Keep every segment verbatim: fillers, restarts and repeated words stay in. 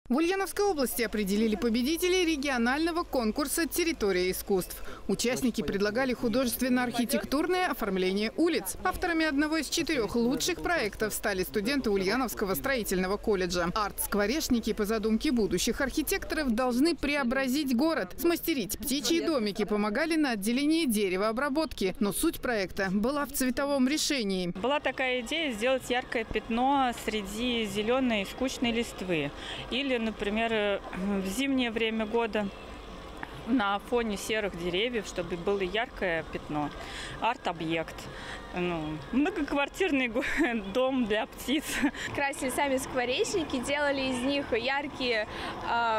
В Ульяновской области определили победителей регионального конкурса «Территория искусств». Участники предлагали художественно-архитектурное оформление улиц. Авторами одного из четырех лучших проектов стали студенты Ульяновского строительного колледжа. Арт-скворечники по задумке будущих архитекторов должны преобразить город. Смастерить птичьи домики помогали на отделении деревообработки. Но суть проекта была в цветовом решении. Была такая идея сделать яркое пятно среди зеленой и скучной листвы. Или, например, в зимнее время года на фоне серых деревьев, чтобы было яркое пятно. Арт-объект. Ну, многоквартирный дом для птиц. Красили сами скворечники, делали из них яркие... Э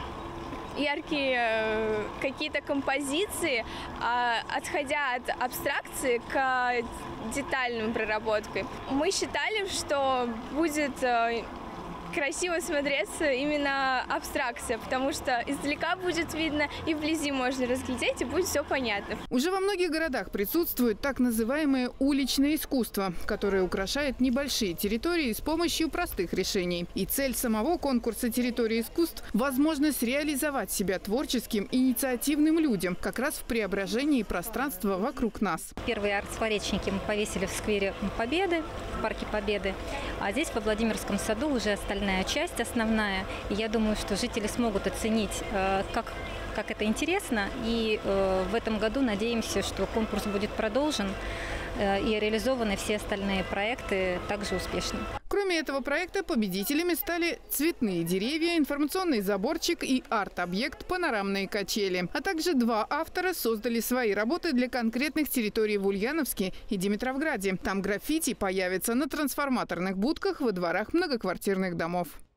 яркие какие-то композиции, отходя от абстракции к детальным проработкам. Мы считали, что будет красиво смотреться именно абстракция, потому что издалека будет видно и вблизи можно разглядеть, и будет все понятно. Уже во многих городах присутствует так называемое уличное искусство, которое украшает небольшие территории с помощью простых решений. И цель самого конкурса «Территория искусств» – возможность реализовать себя творческим, инициативным людям, как раз в преображении пространства вокруг нас. Первые арт-скворечники мы повесили в сквере Победы, в парке Победы, а здесь, во Владимирском саду, уже остальные часть основная. И я думаю, что жители смогут оценить, как, как это интересно. И в этом году надеемся, что конкурс будет продолжен и реализованы все остальные проекты также успешно. Кроме этого проекта победителями стали цветные деревья, информационный заборчик и арт-объект «Панорамные качели». А также два автора создали свои работы для конкретных территорий в Ульяновске и Димитровграде. Там граффити появится на трансформаторных будках во дворах многоквартирных домов.